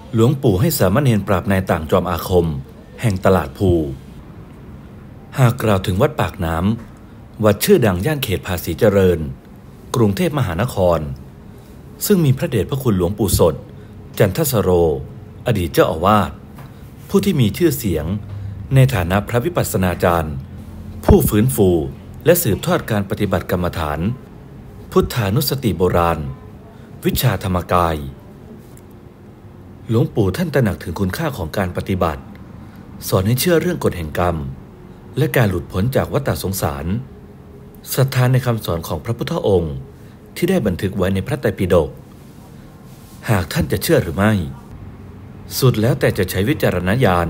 หลวงปู่ให้สามเณรปราบนายต่างจอมอาคมแห่งตลาดภูหากกล่าวถึงวัดปากน้ำวัดชื่อดังย่านเขตภาษีเจริญกรุงเทพมหานครซึ่งมีพระเดชพระคุณหลวงปู่สดจันทสโรอดีตเจ้าอาวาสผู้ที่มีชื่อเสียงในฐานะพระวิปัสสนาจารย์ผู้ฟื้นฟูและสืบทอดการปฏิบัติกรรมฐานพุทธานุสติโบราณวิชาธรรมกายหลวงปู่ท่านตระหนักถึงคุณค่าของการปฏิบัติสอนให้เชื่อเรื่องกฎแห่งกรรมและการหลุดพ้นจากวัฏฏสงสารศรัทธาในคำสอนของพระพุทธองค์ที่ได้บันทึกไว้ในพระไตรปิฎกหากท่านจะเชื่อหรือไม่สุดแล้วแต่จะใช้วิจารณญาณ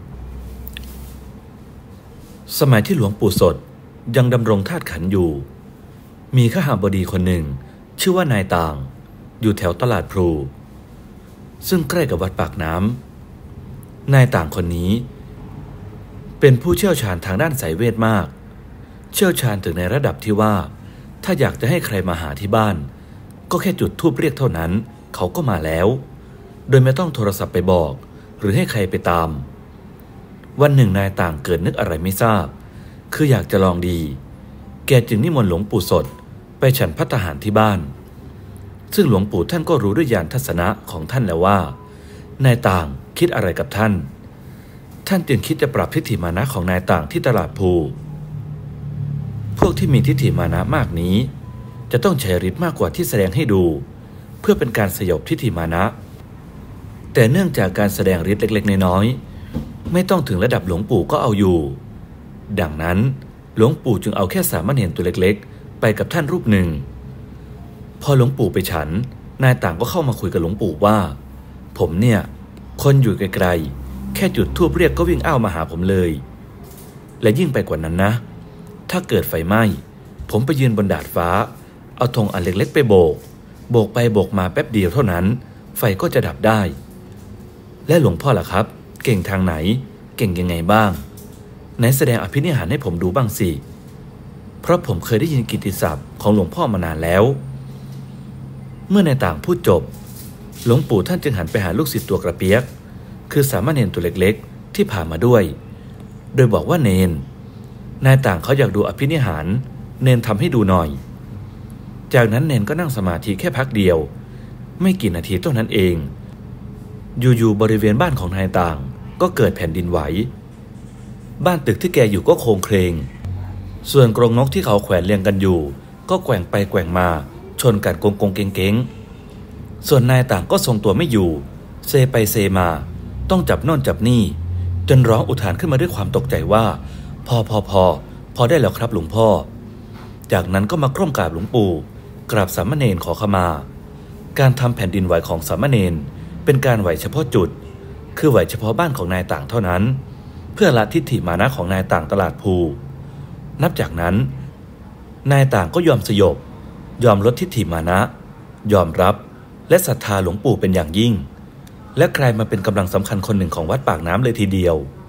สมัยที่หลวงปู่สดยังดำรงธาตุขันธ์อยู่มีข้าหบดีคนหนึ่งชื่อว่านายต่างอยู่แถวตลาดพลูซึ่งใกล้กับวัดปากน้ำนายต่างคนนี้เป็นผู้เชี่ยวชาญทางด้านสายเวทมากเชี่ยวชาญถึงในระดับที่ว่าถ้าอยากจะให้ใครมาหาที่บ้านก็แค่จุดธูปเรียกเท่านั้นเขาก็มาแล้วโดยไม่ต้องโทรศัพท์ไปบอกหรือให้ใครไปตามวันหนึ่งนายต่างเกิดนึกอะไรไม่ทราบคืออยากจะลองดีแกจึงนิมนต์หลวงปู่สดไปฉันภัตตาหารที่บ้านซึ่งหลวงปู่ท่านก็รู้ด้วยญาณทัศนะของท่านแล้วว่านายต่างคิดอะไรกับท่านจึงคิดจะปรับทิฏฐิมานะของนายต่างที่ตลาดภูพวกที่มีทิฏฐิมานะมากนี้จะต้องใช้ฤทธิ์มากกว่าที่แสดงให้ดูเพื่อเป็นการสยบทิฏฐิมานะแต่เนื่องจากการแสดงฤทธิ์เล็กๆน้อยๆไม่ต้องถึงระดับหลวงปู่ก็เอาอยู่ดังนั้นหลวงปู่จึงเอาแค่สามเณรตัวเล็กๆไปกับท่านรูปหนึ่งพอหลวงปู่ไปฉันนายต่างก็เข้ามาคุยกับหลวงปู่ว่าผมเนี่ยคนอยู่ไกลๆแค่จุดธูปเรียกก็วิ่งอ้าวมาหาผมเลยและยิ่งไปกว่านั้นนะถ้าเกิดไฟไหม้ผมไปยืนบนดาดฟ้าเอาธงอันเล็กๆไปโบกไปโบกมาแป๊บเดียวเท่านั้นไฟก็จะดับได้และหลวงพ่อล่ะครับเก่งทางไหนเก่งยังไงบ้างไหนแสดงอภินิหารให้ผมดูบ้างสิเพราะผมเคยได้ยินกิตติศัพท์ของหลวงพ่อมานานแล้วเมื่อนายต่างพูดจบหลวงปู่ท่านจึงหันไปหาลูกศิษย์ตัวกระเปียกคือสามเณรตัวเล็กๆที่พามาด้วยโดยบอกว่าเนนนายต่างเขาอยากดูอภินิหารเนนทำให้ดูหน่อยจากนั้นเนนก็นั่งสมาธิแค่พักเดียวไม่กี่นาทีเท่านั้นเองอยู่ๆบริเวณบ้านของนายต่างก็เกิดแผ่นดินไหวบ้านตึกที่แกอยู่ก็โครงเคลงส่วนกรงนกที่เขาแขวนเรียงกันอยู่ก็แกว่งไปแกว่งมาชนกันกงเก้งส่วนนายต่างก็ทรงตัวไม่อยู่เซไปเซมาต้องจับโน่นจับนี่จนร้องอุทานขึ้นมาด้วยความตกใจว่าพอได้แล้วครับหลวงพ่อจากนั้นก็มากร่มกราบหลวงปู่กราบสามเณรขอขมาการทำแผ่นดินไหวของสามเณรเป็นการไหวเฉพาะจุดคือไหวเฉพาะบ้านของนายต่างเท่านั้นเพื่อละทิฏฐิมานะของนายต่างตลาดภูนับจากนั้นนายต่างก็ยอมสยบยอมลดทิฏฐิมานะยอมรับและศรัทธาหลวงปู่เป็นอย่างยิ่งและกลายมาเป็นกำลังสำคัญคนหนึ่งของวัดปากน้ำเลยทีเดียว